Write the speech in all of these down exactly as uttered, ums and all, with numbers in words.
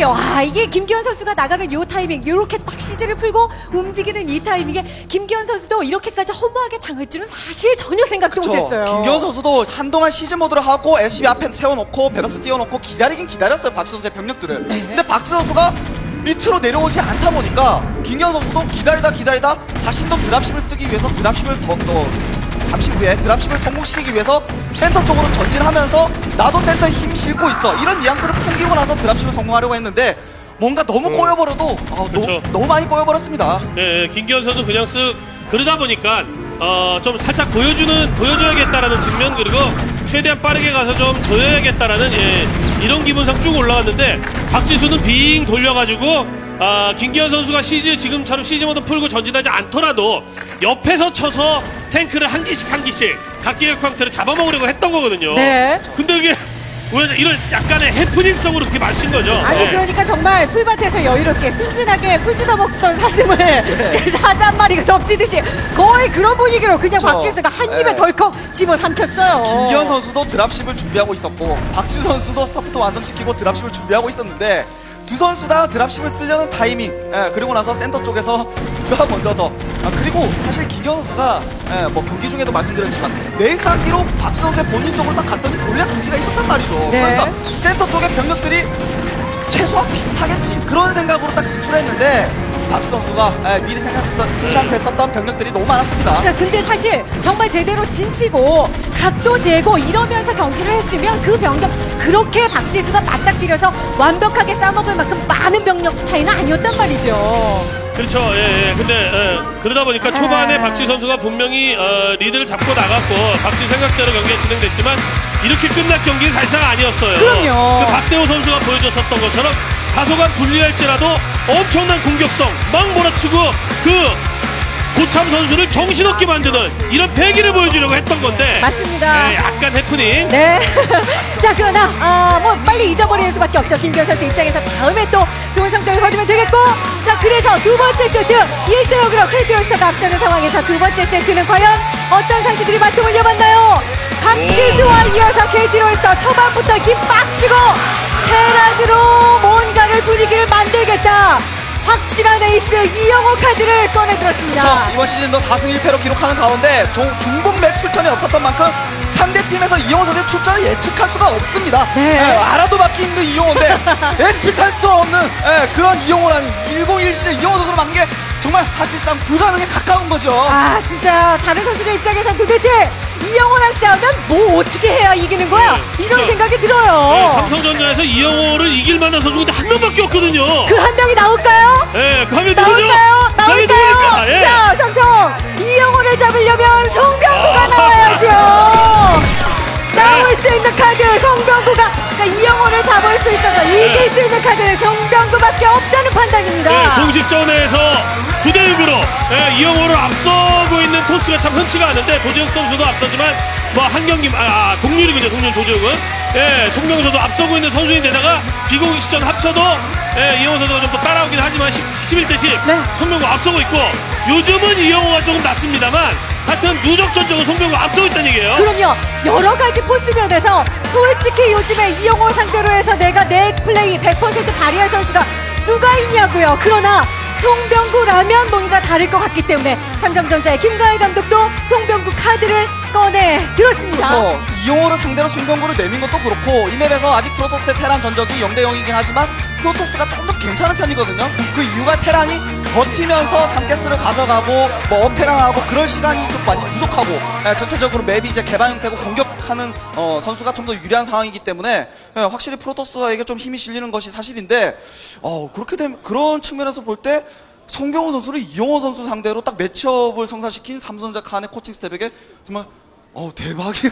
그러게요. 아, 이게 김기현 선수가 나가는 요 타이밍, 요렇게 딱 시즈를 풀고 움직이는 이 타이밍에 김기현 선수도 이렇게까지 허무하게 당할 줄은 사실 전혀 생각도 그쵸. 못했어요. 김기현 선수도 한동안 시즌 모드를 하고 에스씨비 앞에 세워놓고 베럭스 띄워놓고 기다리긴 기다렸어요. 박지 선수의 병력들을. 네. 근데 박지 선수가 밑으로 내려오지 않다 보니까 김기현 선수도 기다리다 기다리다 자신도 드랍십을 쓰기 위해서 드랍십을 더, 더 잠시 후에 드랍십을 성공시키기 위해서 센터 쪽으로 전진하면서 나도 센터에 힘 실고 있어 이런 뉘앙스를 풍기고 나서 드랍십을 성공하려고 했는데 뭔가 너무 어. 꼬여버려도 아, 그쵸. 너무, 너무 많이 꼬여버렸습니다. 네, 김기현 선수 그냥 쓱 그러다 보니까 어, 좀 살짝 보여주는 보여줘야겠다라는 측면 그리고 최대한 빠르게 가서 좀 조여야겠다라는 예, 이런 기분상 쭉 올라왔는데 박지수는 빙 돌려가지고 아, 김기현 선수가 시즈 지금처럼 시즈 모드 풀고 전진하지 않더라도 옆에서 쳐서 탱크를 한 기씩 한 기씩 각기의 쾅트를 잡아먹으려고 했던 거거든요. 네. 근데 이게 왜 이런 약간의 해프닝성으로 그렇게 마친 거죠. 아니 네. 그러니까 정말 풀밭에서 여유롭게 순진하게 풀 뜯어먹던 사슴을 네. 사자 한 마리가 덮치듯이 거의 그런 분위기로 그냥 그쵸. 박지수가 한 입에 네. 덜컥 집어삼켰어요. 김기현 선수도 드랍십을 준비하고 있었고 박지 선수도 서부터 완성시키고 드랍십을 준비하고 있었는데 두 선수 다 드랍십을 쓰려는 타이밍 예, 그리고 나서 센터 쪽에서 누가 먼저 더 아, 그리고 사실 김기현 선수가 예, 뭐 경기 중에도 말씀드렸지만 레이스 하기로 박지 선수의 본인 쪽으로 딱 갔더니 골리앗 두기가 있었단 말이죠. 네. 그러니까 센터 쪽의 병력들이 최소한 비슷하겠지 그런 생각으로 딱 진출했는데 박지 선수가 예, 미리 생각했던, 생각했었던 병력들이 너무 많았습니다. 그러니까 근데 사실 정말 제대로 진치고 각도 재고 이러면서 경기를 했으면 그 병력 그렇게 박지수가 맞닥뜨려서 완벽하게 싸먹을 만큼 많은 병력 차이는 아니었단 말이죠. 그렇죠. 예, 예. 근데 예, 그러다 보니까 초반에 박지 선수가 분명히 어, 리드를 잡고 나갔고 박지 생각대로 경기가 진행됐지만 이렇게 끝날 경기는 사실상 아니었어요. 그럼요. 그 박대호 선수가 보여줬었던 것처럼 다소간 불리할지라도 엄청난 공격성 막 몰아치고 그 고참 선수를 정신없게 만드는 이런 패기를 보여주려고 했던 건데 맞습니다. 예, 약간 해프닝. 네. 자, 그러나, 아, 뭐, 빨리 잊어버리는 수밖에 없죠. 김기현 선수 입장에서 다음에 또 좋은 성적을 거두면 되겠고. 자, 그래서 두 번째 세트, 일 대 영으로 KT롤스터가 앞서는 상황에서 두 번째 세트는 과연 어떤 선수들이 바통을 이어봤나요? 박지수와 이어서 KT롤스터 초반부터 힘 빡 주고 테란으로 뭔가를 분위기를 만들겠다. 확실한 에이스 이영호 카드를 꺼내들었습니다. 그렇죠. 이번 시즌도 사승 일 패로 기록하는 가운데 종, 중복 맵 출전이 없었던 만큼 상대팀에서 이영호 선수의 출전을 예측할 수가 없습니다. 네. 예, 알아도 받기 힘든 이영호인데 예측할 수 없는 예, 그런 이영호라는 일공일 시즌 이영호 선수로 막는 게 정말 사실상 불가능에 가까운 거죠. 아, 진짜 다른 선수들 입장에선 도대체 이영호랑 싸우면 뭐 어떻게 해야 이기는 거야? 네, 이런 진짜. 생각이 들어요. 네, 삼성전자에서 이영호를 이길 만한 선수가 한 명밖에 없거든요. 그 한 명이 나올까요? 예, 그 하면 누구죠? 나올까요? 그 하면 나올까요? 누구니까? 예. 자, 삼성 이영호를 잡으려면 송병구가 아. 나와야죠. 나올 수 있는 카드 송병구가, 그러니까 이영호를 잡을 수 있어서 이길 네. 수 있는 카드는 송병구밖에 없다는 판단입니다. 네, 공식전에서 구 대 육으로 예, 이영호를 앞서고 있는 토스가 참 흔치가 않은데 도재욱 선수도 앞서지만 뭐 한 경기 아, 아 동률이군요. 동률 도재욱은 예, 송병구 선수 앞서고 있는 선수인데다가 비공식전 합쳐도 예, 이영호 선수가 좀 더 따라오긴 하지만 십일 대 십 네. 송병구 앞서고 있고 요즘은 이영호가 조금 낫습니다만 하여튼 누적전적으로 송병구 앞서고 있다는 얘기예요. 그럼요. 여러 가지 포스면에서 솔직히 요즘에 이영호 상대로 해서 내가 내 플레이 백 퍼센트 발휘할 선수가 누가 있냐고요. 그러나 송병구라면 뭔가 다를 것 같기 때문에 삼성전자의 김가을 감독도 송병구 카드를 꺼내 들었습니다. 그렇죠. 이영호를 상대로 송병구를 내민 것도 그렇고 이 맵에서 아직 프로토스의 테란 전적이 영 대 영이긴 하지만 프로토스가 조금 더 괜찮은 편이거든요. 그 이유가 테란이 버티면서 탐캐스를 가져가고 뭐 업테란하고 그럴 시간이 좀 많이 부족하고 예, 전체적으로 맵이 이제 개방 형태고 공격하는 어, 선수가 좀 더 유리한 상황이기 때문에 예, 확실히 프로토스에게 좀 힘이 실리는 것이 사실인데 어, 그렇게 되면 그런 측면에서 볼 때 송병호 선수를 이영호 선수 상대로 딱 매치업을 성사시킨 삼성전자 칸의 코칭 스텝에게 정말 어우 대박이야.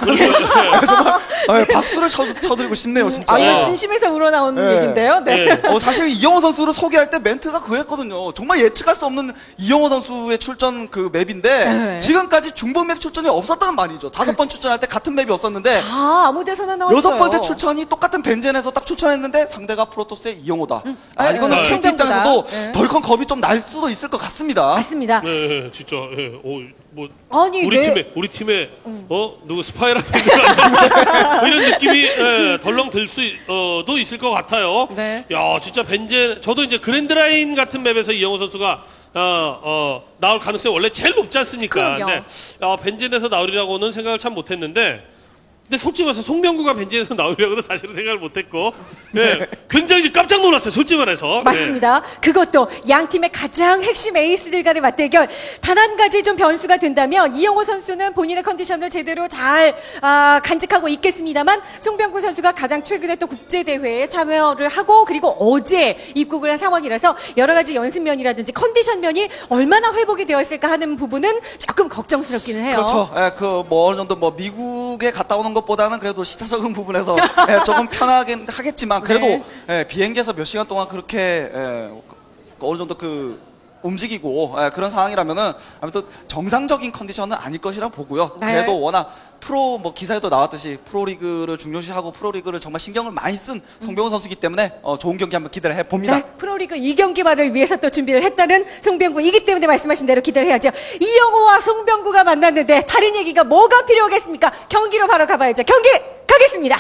정말 아, 박수를 쳐, 쳐드리고 싶네요 진짜. 아, 이거 어. 진심에서 우러나온 네. 얘기인데요. 네. 네. 어, 사실 이영호 선수를 소개할 때 멘트가 그랬거든요. 정말 예측할 수 없는 이영호 선수의 출전 그 맵인데 네. 지금까지 중복 맵 출전이 없었다는 말이죠. 다섯 번 출전할 때 같은 맵이 없었는데 아, 아무 데서나 나왔어요. 여섯 번째 출전이 똑같은 벤젠에서 딱 출전했는데 상대가 프로토스의 이영호다. 음. 아, 네, 이거는 네. 켄트 입장에서도 네. 덜컹 겁이 좀 날 수도 있을 것 같습니다. 맞습니다. 네, 진짜 예, 오, 뭐 아니, 우리 네. 팀에 우리 팀에 어 누구 스파이라는 뭐 이런 느낌이 예, 덜렁 들 수도 있을 것 같아요. 네. 야 진짜 벤제 저도 이제 그랜드라인 같은 맵에서 이영호 선수가 어, 어, 나올 가능성이 원래 제일 높지 않습니까? 그럼요. 근데 어, 벤젠에서 나오리라고는 생각을 참 못했는데. 근데 솔직히 말해서 송병구가 벤치에서 나오려고도 사실은 생각을 못했고, 예, 굉장히 깜짝 놀랐어요. 솔직히 말해서. 맞습니다. 예. 그것도 양 팀의 가장 핵심 에이스들 간의 맞대결. 단 한 가지 좀 변수가 된다면 이영호 선수는 본인의 컨디션을 제대로 잘 아, 간직하고 있겠습니다만 송병구 선수가 가장 최근에 또 국제대회에 참여를 하고 그리고 어제 입국을 한 상황이라서 여러 가지 연습면이라든지 컨디션면이 얼마나 회복이 되어 있을까 하는 부분은 조금 걱정스럽기는 해요. 그렇죠. 예, 그 뭐 어느 정도 뭐 미국에 갔다 오는 것보다는 그래도 시차 적응 부분에서 예, 조금 편하긴 하겠지만 그래도 네. 예, 비행기에서 몇 시간 동안 그렇게 예, 어느 정도 그 움직이고 예, 그런 상황이라면은 아무튼 정상적인 컨디션은 아닐 것이라 보고요. 네. 그래도 워낙 프로 뭐 기사에도 나왔듯이 프로리그를 중요시하고 프로리그를 정말 신경을 많이 쓴 송병호 선수이기 때문에 어, 좋은 경기 한번 기대를 해봅니다. 네, 프로리그 이 경기만을 위해서 또 준비를 했다는 송병구이기 때문에 말씀하신 대로 기대를 해야죠. 이영호와 송병구가 만났는데 다른 얘기가 뭐가 필요하겠습니까? 경기로 바로 가봐야죠. 경기 가겠습니다.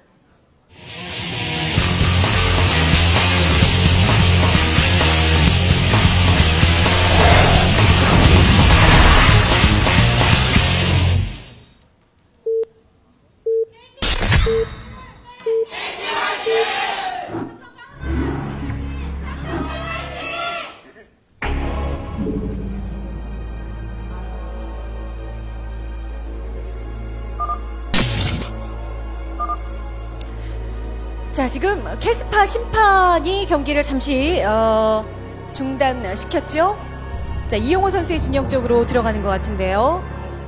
자, 지금 캐스파 심판이 경기를 잠시 어, 중단시켰죠. 자, 이영호 선수의 진영 쪽으로 들어가는 것 같은데요.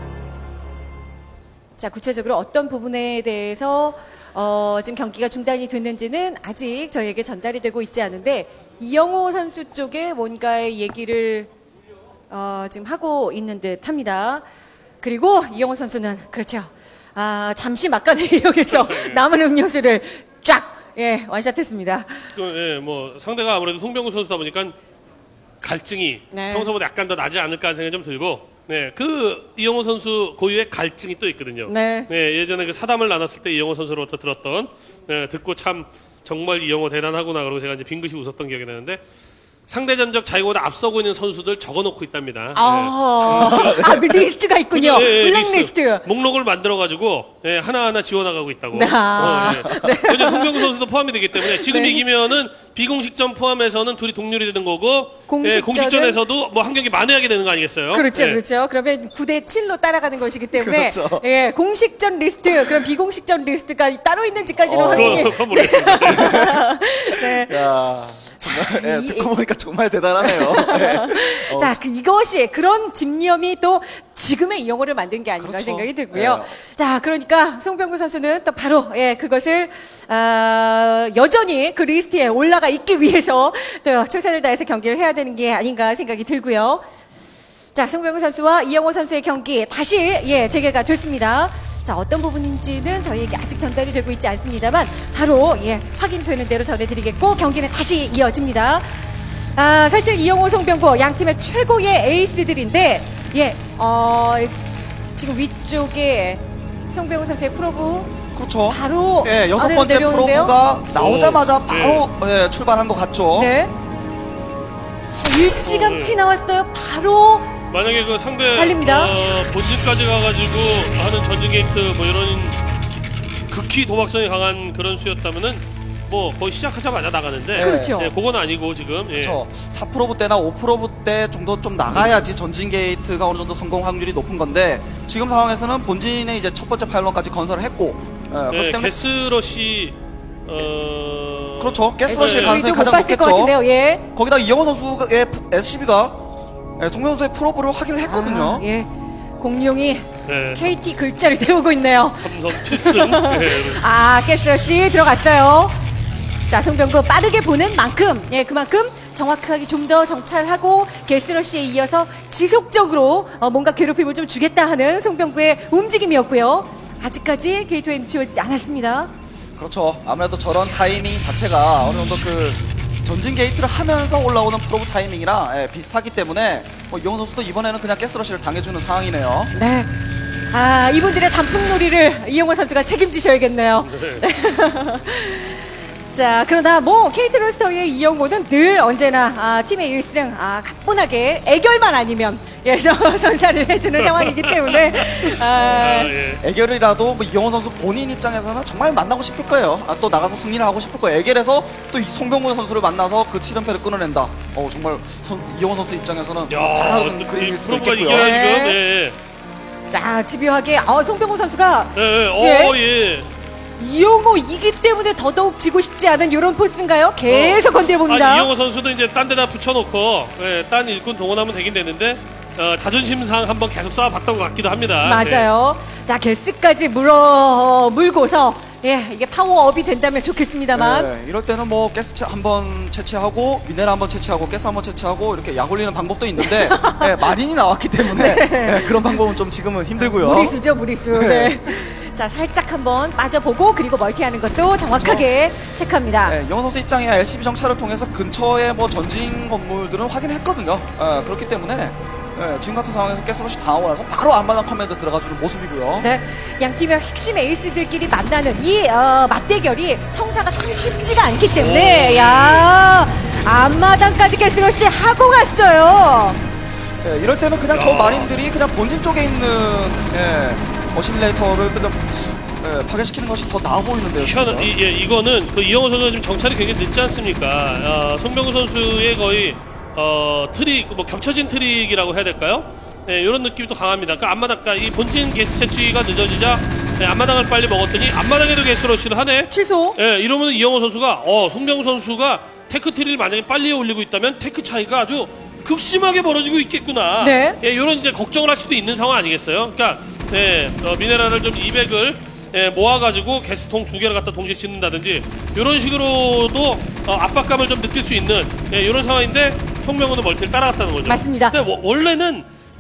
자, 구체적으로 어떤 부분에 대해서 어, 지금 경기가 중단이 됐는지는 아직 저희에게 전달이 되고 있지 않은데 이영호 선수 쪽에 뭔가의 얘기를 어, 지금 하고 있는 듯합니다. 그리고 이영호 선수는 그렇죠. 아, 잠시 막간을 이용해서 남은 음료수를 쫙 예, 원샷했습니다. 그, 예, 뭐 상대가 아무래도 송병구 선수다 보니까 갈증이 네. 평소보다 약간 더 나지 않을까 하는 생각이 좀 들고, 네, 그 이영호 선수 고유의 갈증이 또 있거든요. 네. 예전에 그 사담을 나눴을 때 이영호 선수로부터 들었던, 네, 듣고 참 정말 이영호 대단하구나 그러고 제가 이제 빙긋이 웃었던 기억이 나는데. 상대 전적 자기보다 앞서고 있는 선수들 적어놓고 있답니다. 아, 아, 리스트가 있군요. 예, 예, 블랙리스트. 리스트. 목록을 만들어가지고 예, 하나하나 지워나가고 있다고. 아, 어, 예. 이제 송병구 선수도 포함이 되기 때문에 지금 네. 이기면은 비공식전 포함해서는 둘이 동률이 되는 거고 공식전은- 예, 공식전에서도 뭐 한 경기 만회하게 되는 거 아니겠어요? 그렇죠, 예. 그렇죠. 그러면 구 대 칠로 따라가는 것이기 때문에 그렇죠. 예, 공식전 리스트, 그럼 비공식전 리스트가 따로 있는지까지는 어, 확인이. 그거, 그건 모르겠습니다. 네. 야, 정말 예, 이- 듣고 보니까 정말 대단하네요. 예. 어, 자, 그 이것이 그런 집념이 또 지금의 이영호를 만든 게 아닌가 그렇죠. 생각이 들고요. 예. 자, 그러니까 송병구 선수는 또 바로 예, 그것을 아, 여전히 그 리스트에 올라가 있기 위해서 또 최선을 다해서 경기를 해야 되는 게 아닌가 생각이 들고요. 자, 송병구 선수와 이영호 선수의 경기 다시 예, 재개가 됐습니다. 자, 어떤 부분인지는 저희에게 아직 전달이 되고 있지 않습니다만 바로 예, 확인되는 대로 전해드리겠고 경기는 다시 이어집니다. 아, 사실 이영호, 송병구 양 팀의 최고의 에이스들인데 예, 어, 지금 위쪽에 송병구 선수의 프로브 그렇죠. 바로 예, 여섯 아래로 번째 내려오는데요. 프로브가 나오자마자 오, 바로 예, 출발한 것 같죠. 네. 자, 일찌감치 어, 예. 나왔어요. 바로 만약에 그 상대 달립니다. 어, 본진까지 가가지고 하는 전진 게이트 뭐 이런 극히 도박성이 강한 그런 수였다면은 뭐 거의 시작하자마자 나가는데 그렇죠. 예, 그건 아니고 지금 예. 그렇죠. 사 프로브 때나 오 프로브 때 정도 좀 나가야지 전진 게이트가 어느 정도 성공 확률이 높은 건데 지금 상황에서는 본진에 이제 첫 번째 파일런까지 건설을 했고 예, 그렇기 예, 때문에 게스러시 어 그렇죠. 가스러시의 네. 가능성이 우리도 못 가장 봤을 것 같은데요. 높겠죠. 예. 거기다 이영호 선수의 에스씨비가 예, 송병호 선수의 프로브를 확인을 했거든요. 아, 예. 공룡이 네. 케이티 글자를 태우고 있네요. 삼성 필승 예. 아, 가스러시 들어갔어요. 자, 송병구 빠르게 보는 만큼, 예, 그만큼 정확하게 좀 더 정찰하고 가스러시에 이어서 지속적으로 어, 뭔가 괴롭힘을 좀 주겠다 하는 송병구의 움직임이었고요. 아직까지 게이트웨이는 지워지지 않았습니다. 그렇죠. 아무래도 저런 타이밍 자체가 어느 정도 그 전진 게이트를 하면서 올라오는 프로브 타이밍이랑 예, 비슷하기 때문에 뭐 이영호 선수도 이번에는 그냥 가스러시를 당해주는 상황이네요. 네. 아, 이분들의 단풍놀이를 이영호 선수가 책임지셔야겠네요. 네. 자, 그러나 뭐 케이티 로스터의 이영호는 늘 언제나 아, 팀의 일 승 아, 가뿐하게 애결만 아니면 예, 선사를 해주는 상황이기 때문에 아, 아, 예. 애결이라도 뭐 이영호 선수 본인 입장에서는 정말 만나고 싶을 거예요. 아, 또 나가서 승리를 하고 싶을 거예요. 애결에서 또 이 송병구 선수를 만나서 그 칠 연패를 끊어낸다. 어, 정말 선, 이영호 선수 입장에서는 바라는 그림일 수도 프로브가 있겠고요. 이겨야 네. 지금. 예. 자, 집요하게 아, 송병호 선수가 예. 예. 어, 예. 이영호 이기 때문에 더더욱 지고 싶지 않은 이런 포스인가요? 계속 건드려봅니다. 아, 이영호 선수도 이제 딴 데다 붙여놓고 예, 딴 일꾼 동원하면 되긴 되는데 어, 자존심상 한번 계속 쌓아봤던 것 같기도 합니다. 맞아요. 자, 게스까지 물어 물고서 예, 이게 파워업이 된다면 좋겠습니다만. 네, 이럴 때는 뭐 가스 채- 한번 채취하고 미네랄 한번 채취하고 가스 한번 채취하고 이렇게 약 올리는 방법도 있는데 예, 마린이 나왔기 때문에 예, 그런 방법은 좀 지금은 힘들고요. 무리수죠, 무리수. 네. 자, 살짝 한번 빠져보고 그리고 멀티하는 것도 정확하게 체크합니다. 네, 이영호 선수 입장에 엘씨비 정찰을 통해서 근처에 뭐 전진 건물들은 확인했거든요. 예, 그렇기 때문에 예, 지금 같은 상황에서 가스러시 당하고 나서 바로 앞마당 커맨드 들어가주는 모습이고요. 네, 양 팀의 핵심 에이스들끼리 만나는 이 어, 맞대결이 성사가 참 쉽지가 않기 때문에 오, 야 앞마당까지 가스러시 하고 갔어요. 예, 이럴 때는 그냥 저 야. 마린들이 그냥 본진 쪽에 있는 예, 어시밀레이터를 그냥 예, 파괴시키는 것이 더 나아 보이는데요. 희한한, 진짜. 이, 예, 이거는 그 이영호 선수가 지금 정찰이 굉장히 늦지 않습니까? 어, 송병구 선수의 거의 어, 트릭, 뭐 겹쳐진 트릭이라고 해야 될까요? 예, 이런 느낌이 또 강합니다. 그러니까 앞마당, 그러니까 이 본진 게스 채취가 늦어지자 예, 앞마당을 빨리 먹었더니 앞마당에도 게스러시를 하네. 취소. 예, 이러면 이영호 선수가 어, 송병구 선수가 테크 트리를 만약에 빨리 올리고 있다면 테크 차이가 아주 극심하게 벌어지고 있겠구나. 네. 예, 이런 이제 걱정을 할 수도 있는 상황 아니겠어요? 그러니까 예, 어, 미네랄을 좀 이백을 예, 모아가지고 게스통 두 개를 갖다 동시에 짓는다든지 이런 식으로도 어, 압박감을 좀 느낄 수 있는 예, 이런 상황인데 송병호는 멀티를 따라갔다는 거죠. 맞습니다. 근데 워- 원래는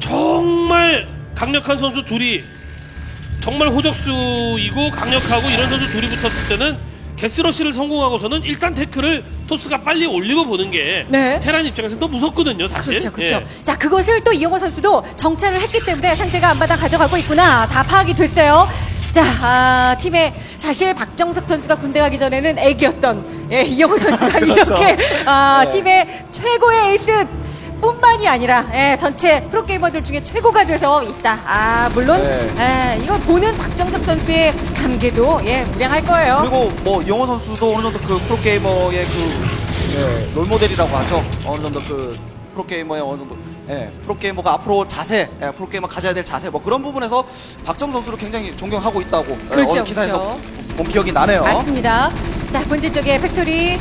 정말 강력한 선수 둘이 정말 호적수이고 강력하고 이런 선수 둘이 붙었을 때는 게스러시를 성공하고서는 일단 태클을 토스가 빨리 올리고 보는 게 네. 테란 입장에서는 더 무섭거든요, 사실. 그렇죠, 그렇죠. 예. 자, 그것을 또 이영호 선수도 정찰을 했기 때문에 상대가 앞마당 가져가고 있구나. 다 파악이 됐어요. 자, 아, 팀의 사실 박정석 선수가 군대 가기 전에는 애기였던 예, 이영호 선수가 그렇죠. 이렇게 아, 네. 팀의 최고의 에이스 뿐만이 아니라 예, 전체 프로게이머들 중에 최고가 돼서 있다. 아, 물론 네. 예, 이거 보는 박정석 선수의 감개도 예, 무량할 거예요. 그리고 뭐 이영호 선수도 어느 정도 그 프로게이머의 그 예, 롤모델이라고 하죠. 어느 정도 그 프로게이머의 어느 정도 예, 프로게이머가 앞으로 자세, 예, 프로게이머 가져야 될 자세 뭐 그런 부분에서 박정 선수를 굉장히 존경하고 있다고 예, 그렇죠, 어느 기사에서 그렇죠. 본 기억이 나네요. 맞습니다. 자, 본진 쪽에 팩토리.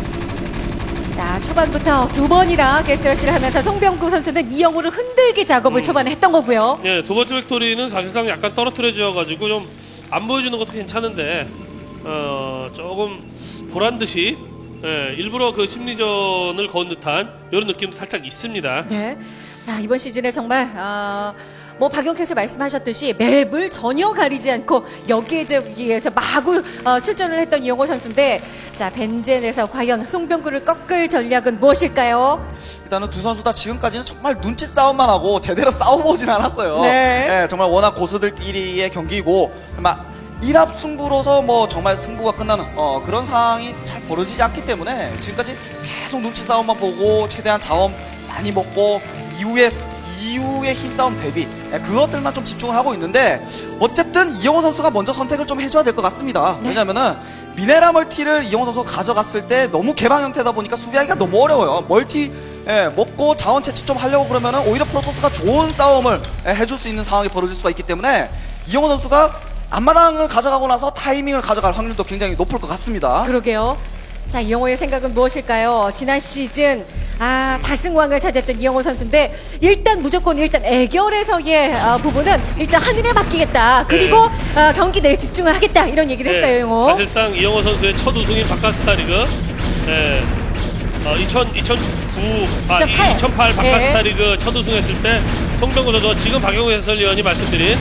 자, 초반부터 두 번이나 게스트러시를 하면서 송병구 선수는 이영호를 흔들기 작업을 음. 초반에 했던 거고요. 예, 두 번째 팩토리는 사실상 약간 떨어뜨려져가지고 좀 안 보여주는 것도 괜찮은데, 어, 조금 보란 듯이, 예, 일부러 그 심리전을 건 듯한 이런 느낌도 살짝 있습니다. 네. 자, 이번 시즌에 정말, 어, 뭐 박영캐서 말씀하셨듯이 맵을 전혀 가리지 않고 여기저기에서 마구 어, 출전을 했던 이영호 선수인데, 자, 벤젠에서 과연 송병구를 꺾을 전략은 무엇일까요? 일단은 두 선수 다 지금까지는 정말 눈치 싸움만 하고 제대로 싸워보진 않았어요. 네. 예, 정말 워낙 고수들끼리의 경기고 막 일합 승부로서 뭐 정말 승부가 끝나는 어, 그런 상황이 잘 벌어지지 않기 때문에 지금까지 계속 눈치 싸움만 보고 최대한 자원 많이 먹고 이후에 이후의 힘싸움 대비 예, 그것들만 좀 집중을 하고 있는데 어쨌든 이영호 선수가 먼저 선택을 좀 해줘야 될 것 같습니다. 네. 왜냐면은 미네랄 멀티를 이영호 선수가 가져갔을 때 너무 개방 형태다 보니까 수비하기가 너무 어려워요. 멀티 예, 먹고 자원 채취 좀 하려고 그러면은 오히려 프로토스가 좋은 싸움을 예, 해줄 수 있는 상황이 벌어질 수가 있기 때문에 이영호 선수가 앞마당을 가져가고 나서 타이밍을 가져갈 확률도 굉장히 높을 것 같습니다. 그러게요. 자, 이영호의 생각은 무엇일까요? 지난 시즌 아 다승왕을 차지했던 이영호 선수인데 일단 무조건 일단 애결에서의 어, 부분은 일단 하늘에 맡기겠다. 그리고 네. 어, 경기 내에 집중을 하겠다. 이런 얘기를 네, 했어요, 이영호. 사실상 이영호 선수의 첫 우승인 바카스타리그, 예, 어, 이천, 이천구, 아, 이천팔. 이천팔 예. 바카스타리그 첫 우승했을 때 송병구 선수가 지금 박영우 해설위원이 말씀드린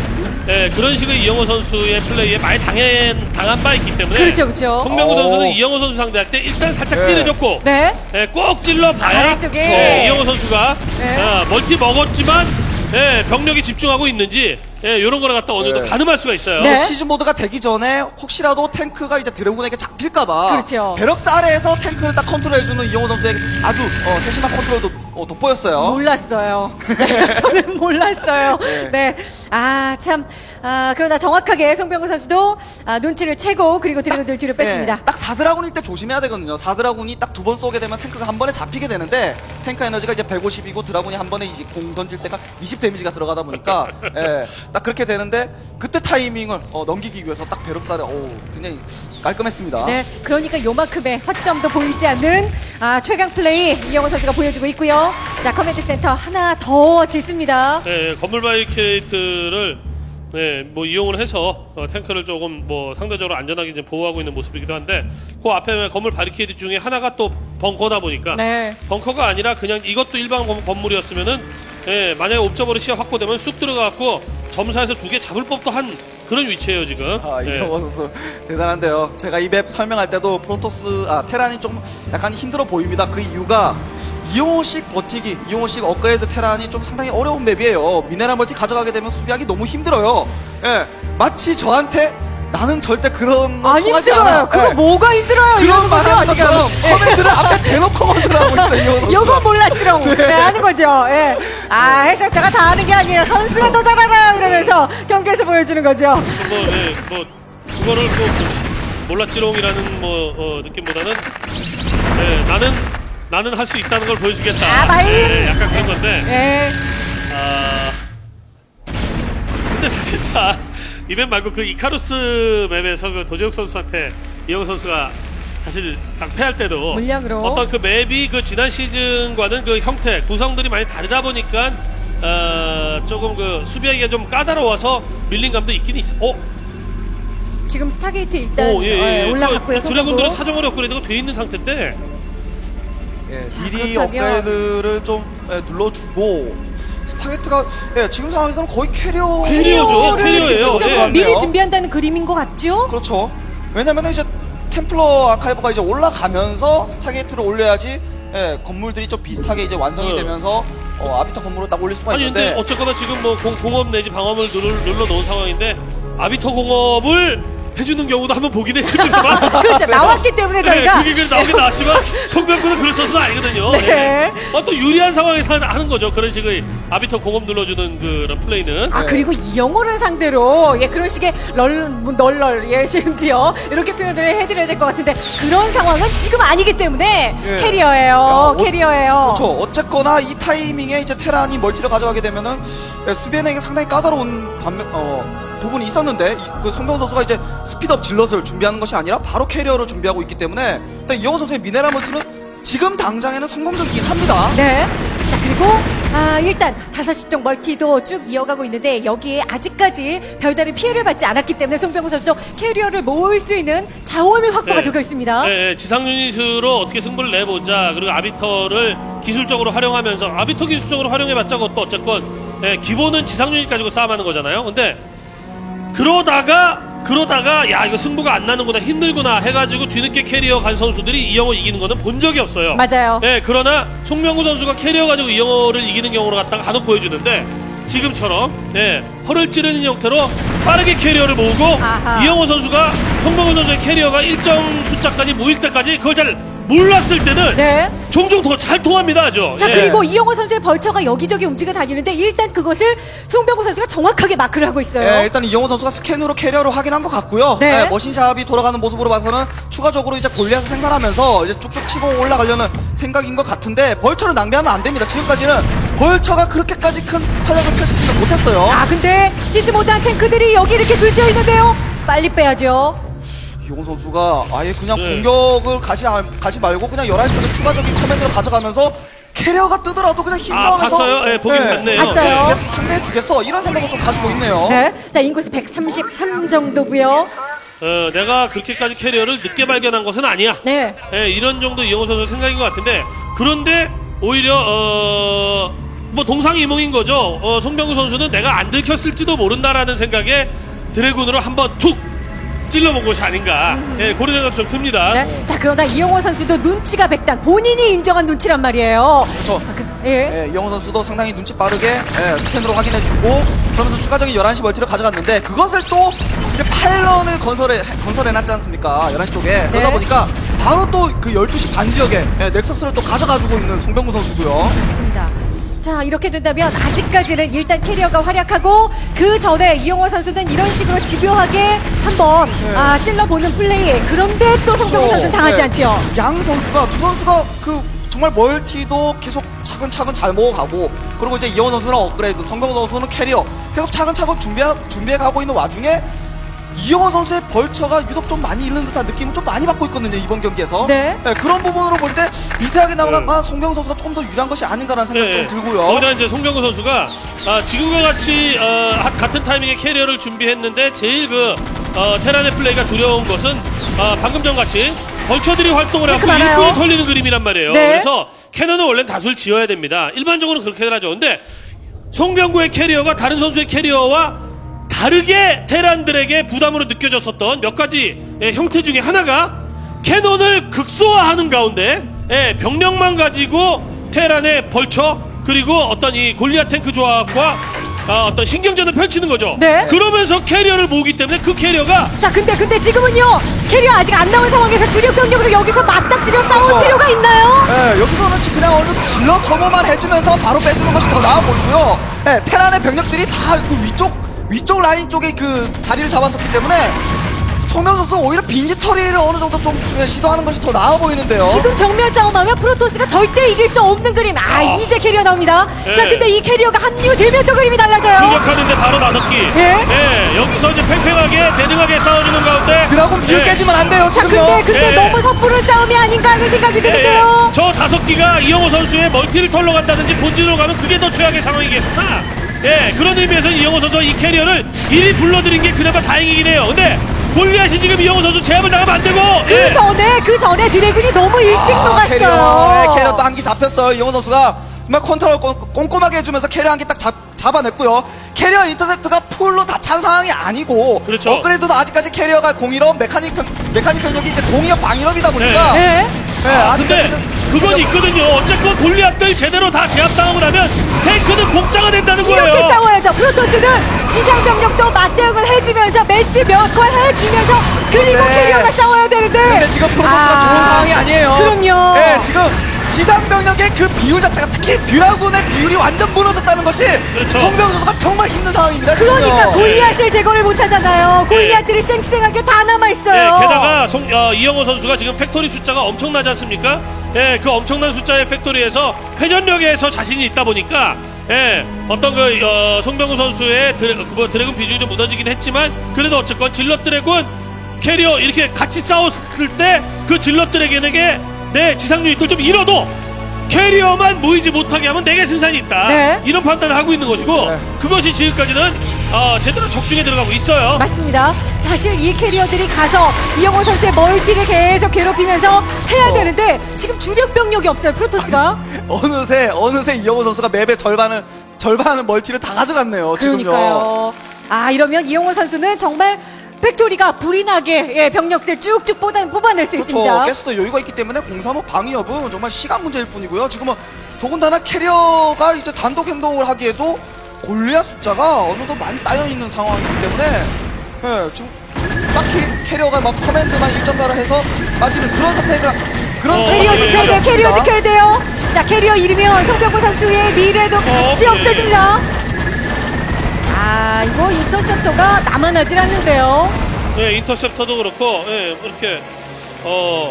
예, 그런 식의 이영호 선수의 플레이에 많이 당한, 당한 바 있기 때문에 그렇죠, 그렇죠. 송병구 오. 선수는 이영호 선수 상대할 때 일단 살짝 네. 찌르줬고 네. 예, 꼭 찔러봐야 아래쪽에. 예, 이영호 선수가 네. 아, 멀티 먹었지만 예, 병력이 집중하고 있는지 예, 이런 거를 갖다 어느 정도 네. 가늠할 수가 있어요. 네. 시즈 모드가 되기 전에 혹시라도 탱크가 이제 드래곤에게 잡힐까봐 그렇죠. 베럭스 아래에서 탱크를 딱 컨트롤해주는 이영호 선수에게 아주 어, 세심한 컨트롤도 어, 돋보였어요. 몰랐어요. 네, 저는 몰랐어요. 네. 네. 아, 참. 아, 그러나 정확하게 송병구 선수도 아, 눈치를 채고 그리고 드래곤들 뒤로 뺐습니다. 네, 딱 사 드라군일 때 조심해야 되거든요. 사 드라군이 딱 두 번 쏘게 되면 탱크가 한 번에 잡히게 되는데 탱크 에너지가 이제 백오십이고 드라군이 한 번에 이제 공 던질 때가 이십 데미지가 들어가다 보니까 예, 딱 그렇게 되는데 그때 타이밍을 어, 넘기기 위해서 딱 베럭사를 오, 굉장히 깔끔했습니다. 네, 그러니까 요만큼의 허점도 보이지 않는 아, 최강 플레이 이영호 선수가 보여주고 있고요. 자, 커맨드 센터 하나 더 짓습니다. 예, 건물 바리케이트를 네, 뭐 이용을 해서 어, 탱크를 조금 뭐 상대적으로 안전하게 이제 보호하고 있는 모습이기도 한데 그 앞에 건물 바리케이트 중에 하나가 또 벙커다 보니까 네. 벙커가 아니라 그냥 이것도 일반 건- 건물이었으면은 예, 만약에 옵저버로 시야 확보되면 쑥 들어가갖고 점사에서 두 개 잡을 법도 한 그런 위치예요 지금. 아, 예. 이영호 선수 대단한데요. 제가 이 맵 설명할 때도 프로토스, 아, 테란이 좀 약간 힘들어 보입니다. 그 이유가 이영호식 버티기, 이영호식 업그레이드 테란이 좀 상당히 어려운 맵이에요. 미네랄 멀티 가져가게 되면 수비하기 너무 힘들어요. 예, 마치 저한테 나는 절대 그런 거 안 통하지 힘들어요. 않아. 그거 예. 뭐가 힘들어요? 그런 이러는 말 거죠, 하는 지금. 것처럼 커맨드를 앞에 대놓고 컨트롤하고 있어요, 이영호 선수. 요거 몰랐지롱. 네, 하는 거죠. 예. 아, 해석자가 다 하는 게 아니에요. 선수가 더 잘 알아요. 이러면서 경기에서 보여주는 거죠. 뭐, 네, 뭐 그거를 뭐 몰랐지롱이라는 뭐 어, 느낌보다는 예, 나는 나는 할 수 있다는 걸 보여주겠다. 아, 마인! 예, 약간 그런 건데. 예. 아, 근데 사실상 이 맵 말고 그 이카루스 맵에서 그 도재욱 선수한테 이영호 선수가 사실상 패할 때도 물량으로. 어떤 그 맵이 그 지난 시즌과는 그 형태 구성들이 많이 다르다 보니까 어, 조금 그 수비하기가 좀 까다로워서 밀린 감도 있긴 있어. 어? 지금 스타게이트 일단 오, 예, 예. 어, 올라갔고요. 그 드래곤들은 성공으로. 사정거리 업그레이드가 돼 있는 상태인데 예, 자, 미리 그렇다면- 업그레이드를 좀 예, 눌러주고 스타게트가 예, 지금 상황에서는 거의 캐리어 캐리어죠. 캐리어예요. 직접적으로 예. 미리 준비한다는 그림인 것 같죠? 그렇죠. 왜냐면 이제 템플러 아카이브가 이제 올라가면서 스타게이트를 올려야지 예, 건물들이 좀 비슷하게 이제 완성이 어. 되면서 어, 아비터 건물을 딱 올릴 수가 아니 있는데 근데 어쨌거나 지금 뭐 공, 공업 내지 방어을 눌러, 눌러놓은 상황인데 아비터 공업을 해주는 경우도 한번 보긴 했습니다만 그렇죠. 나왔기 때문에 네, 저희가 그게 그래 나오긴 나왔지만 송병구는 그럴 선수는 아니거든요. 네. 네. 어, 또 유리한 상황에서 하는- 하는 거죠. 그런 식의 아비터 공업 눌러주는 그런 플레이는. 아, 그리고 이영호를 상대로 예 그런 식의 널 뭐, 널널 예 심지어 이렇게 표현을 해드려야 될 것 같은데 그런 상황은 지금 아니기 때문에 예. 캐리어예요. 야, 어, 캐리어예요. 그렇죠. 어쨌거나 이 타이밍에 이제 테란이 멀티를 가져가게 되면은 예, 수비에게 상당히 까다로운 반면, 어, 부분이 있었는데 이- 그 송병호 선수가 이제 스피드업 질럿을 준비하는 것이 아니라 바로 캐리어를 준비하고 있기 때문에 일단 이영호 선수의 미네랄 멀티는 지금 당장에는 성공적이긴 합니다. 네. 자, 그리고 아, 일단 다섯 시 쪽 멀티도 쭉 이어가고 있는데 여기에 아직까지 별다른 피해를 받지 않았기 때문에 송병구 선수도 캐리어를 모을 수 있는 자원을 확보가 되고 있습니다. 네, 네, 지상 유닛으로 어떻게 승부를 내보자. 그리고 아비터를 기술적으로 활용하면서 아비터 기술적으로 활용해봤자 그것도 어쨌건 네, 기본은 지상 유닛 가지고 싸움하는 거잖아요. 근데 그러다가 그러다가 야 이거 승부가 안 나는구나 힘들구나 해가지고 뒤늦게 캐리어 간 선수들이 이영호 이기는 거는 본 적이 없어요. 맞아요. 네, 그러나 송명구 선수가 캐리어 가지고 이영호를 이기는 경우를 갖다가 간혹 보여주는데 지금처럼 네, 허를 찌르는 형태로 빠르게 캐리어를 모으고 아하. 이영호 선수가 송명구 선수의 캐리어가 일정 숫자까지 모일 때까지 그걸 잘 몰랐을 때는 네. 종종 더 잘 통합니다 아주. 자, 예. 그리고 이영호 선수의 벌처가 여기저기 움직여 다니는데 일단 그것을 송병구 선수가 정확하게 마크를 하고 있어요. 예, 일단 이영호 선수가 스캔으로 캐리어를 확인한 것 같고요. 네. 예, 머신샵이 돌아가는 모습으로 봐서는 추가적으로 이제 골리앗을 생산하면서 이제 쭉쭉 치고 올라가려는 생각인 것 같은데 벌처를 낭비하면 안 됩니다. 지금까지는 벌처가 그렇게까지 큰 활약을 펼치지는 못했어요. 아, 근데 쉬지 못한 탱크들이 여기 이렇게 줄지어 있는데요. 빨리 빼야죠. 이용호 선수가 아예 그냥 네. 공격을 가지, 알- 가지 말고 그냥 열한 시 쪽에 추가적인 커맨드를 가져가면서 캐리어가 뜨더라도 그냥 아 힘싸움에서 봤어요? 예, 보긴 봤네요. 봤어요. 예. 주겠어, 상대해 주겠어 이런 생각을 좀 가지고 있네요. 네. 자, 인구수 백삼십삼 정도고요. 어, 내가 그렇게까지 캐리어를 늦게 발견한 것은 아니야. 네. 예, 이런 정도 이영호 선수 생각인 것 같은데 그런데 오히려 어, 뭐 동상이몽인 거죠. 어, 송병구 선수는 내가 안 들켰을지도 모른다라는 생각에 드래곤으로 한번 툭 찔러본 것이 아닌가. 음. 예, 그런 생각도 좀 듭니다. 네. 자, 그러나 이영호 선수도 눈치가 백단, 본인이 인정한 눈치란 말이에요. 그렇죠. 자, 그, 예. 예, 이영호 선수도 상당히 눈치 빠르게 예, 스캔으로 확인해주고 그러면서 추가적인 열한 시 멀티를 가져갔는데 그것을 또 이제 파일런을 건설해, 건설해놨지 않습니까? 열한 시 쪽에. 네. 그러다 보니까 바로 또 그 열두 시 반 지역에 예, 넥서스를 또 가져가지고 있는 송병구 선수고요. 맞습니다. 자, 이렇게 된다면 아직까지는 일단 캐리어가 활약하고 그 전에 이영호 선수는 이런 식으로 집요하게 한번 네. 아, 찔러보는 플레이. 그런데 또 송병구 선수는 당하지 네. 않죠. 양 선수가 두 선수가 그 정말 멀티도 계속 차근차근 잘 먹어가고 그리고 이제 이영호 선수는 업그레이드, 송병구 선수는 캐리어 계속 차근차근 준비해, 준비해가고 있는 와중에 이영호 선수의 벌처가 유독 좀 많이 잃는 듯한 느낌을 좀 많이 받고 있거든요, 이번 경기에서. 네. 네, 그런 부분으로 볼 때 미세하게 나오는 네. 아, 송병구 선수가 조금 더 유리한 것이 아닌가라는 생각이 네. 좀 들고요. 거기다 이제 송병구 선수가 아, 지금과 같이 어, 하- 같은 타이밍에 캐리어를 준비했는데 제일 그 어, 테란의 플레이가 두려운 것은 어, 방금 전 같이 벌처들이 활동을 하고 많아요. 일꾼이 털리는 그림이란 말이에요. 네. 그래서 캐논은 원래 다수를 지어야 됩니다. 일반적으로 그렇게 하죠. 근데 송병구의 캐리어가 다른 선수의 캐리어와 다르게 테란들에게 부담으로 느껴졌었던 몇 가지 예, 형태 중에 하나가 캐논을 극소화하는 가운데 예, 병력만 가지고 테란의 벌처 그리고 어떤 이 골리앗 탱크 조합과 아, 어떤 신경전을 펼치는 거죠. 네. 그러면서 캐리어를 모으기 때문에 그 캐리어가 자, 근데 근데 지금은요, 캐리어 아직 안 나온 상황에서 주력 병력으로 여기서 맞닥뜨려 싸울 그렇죠. 필요가 있나요? 네, 여기서는 지금 그냥 어느 정도 질러 커버만 해주면서 바로 빼주는 것이 더 나아 보이고요. 네, 테란의 병력들이 다 그 위쪽 위쪽 라인 쪽에 그 자리를 잡았었기 때문에 송병구 선수는 오히려 빈집털이를 어느 정도 좀 예, 시도하는 것이 더 나아 보이는데요. 지금 정면 싸움하면 프로토스가 절대 이길 수 없는 그림. 아, 아. 이제 캐리어 나옵니다. 네. 자, 근데 이 캐리어가 합류되면 또 그림이 달라져요. 공격하는데 바로 다섯 기. 예. 예, 여기서 이제 팽팽하게 대등하게 싸워주는 가운데 드라곤 비율 예. 깨지면 안 돼요, 자, 지금요. 근데 근데 예. 너무 섣부른 싸움이 아닌가 하는 생각이 예, 드는데요. 예. 저 다섯 기가 이영호 선수의 멀티를 털러 간다든지 본진으로 가면 그게 더 최악의 상황이겠으나 예, 그런 의미에서 이영호 선수가 이 캐리어를 이리 불러들인 게 그나마 다행이긴 해요. 근데 골리앗이 지금 이영호 선수 제압을 당하면 안 되고 그 예. 전에 그 전에 드래곤이 너무 일찍 아, 녹았어요. 캐리어, 네, 캐리어 또 한 기 잡혔어요. 이영호 선수가 정말 컨트롤 꼼- 꼼꼼하게 해주면서 캐리어 한 기 딱 잡아냈고요. 캐리어 인터셉트가 풀로 다 찬 상황이 아니고 그렇죠. 업그레이드도 아직까지 캐리어가 공일업 메카닉 편, 메카닉 편력이 이제 공이업 방일업이다 보니까 네. 네. 네, 아, 근데 아직까지는 그건 있거든요. 어쨌건 골리앗들 제대로 다 제압당하고 나면 탱크는 공짜가 된다는 거예요. 이렇게 싸워야죠. 프로토스는 지상 병력도 맞대응을 해주면서 맷지 몇 걸 해주면서 그리고 네. 캐리어가 싸워야 되는데. 근데 지금 프로토스가 아, 좋은 상황이 아니에요. 그럼요. 네, 지금 지상 병력의 그 비율 자체가 특히 드라군의 비율이 완전 무너졌다는 것이 그렇죠. 송병구 선수가 정말 힘든 상황입니다. 그러니까 지금요. 골리앗을 제거를 못하잖아요. 골리앗들이 쌩쌩하게 다 남아있어요. 예, 게다가 송, 어, 이영호 선수가 지금 팩토리 숫자가 엄청나지 않습니까? 예, 그 엄청난 숫자의 팩토리에서 회전력에서 자신이 있다 보니까 예, 어떤 그 어, 송병구 선수의 드래, 그, 드래곤 비중이 좀 무너지긴 했지만 그래도 어쨌건 질럿 드래곤 캐리어 이렇게 같이 싸웠을 때 그 질럿 드래곤에게 내 지상 유닛들 좀 잃어도 캐리어만 모이지 못하게 하면 내게 승산이 있다. 네. 이런 판단을 하고 있는 것이고 네. 그것이 지금까지는 어, 제대로 적중에 들어가고 있어요. 맞습니다. 사실 이 캐리어들이 가서 이영호 선수의 멀티를 계속 괴롭히면서 해야 어. 되는데 지금 주력 병력이 없어요. 프로토스가. 어느새 어느새 이영호 선수가 맵의 절반을 절반은 멀티를 다 가져갔네요. 지금요. 그러니까요. 아, 이러면 이영호 선수는 정말 팩토리가 불이 나게 예, 병력들 쭉쭉 뽑아, 뽑아낼 수 그렇죠. 있습니다. 가스도 여유가 있기 때문에 공삼오 방위협은 정말 시간 문제일 뿐이고요. 지금은 더군다나 캐리어가 이제 단독 행동을 하기에도 골리앗 숫자가 어느 정도 많이 쌓여 있는 상황이기 때문에 예, 지금 딱히 캐리어가 막 커맨드만 일 점 사로 해서 빠지는 그런 선택을 그런 어, 캐리어 예, 지켜야 돼요. 예, 캐리어 없습니다. 지켜야 돼요. 자, 캐리어 잃으면 송병구 선수의 미래도 같이 어, 없어집니다. 아, 이거 인터셉터가 남아나질 않는데요. 예, 인터셉터도 그렇고, 예, 이렇게, 어,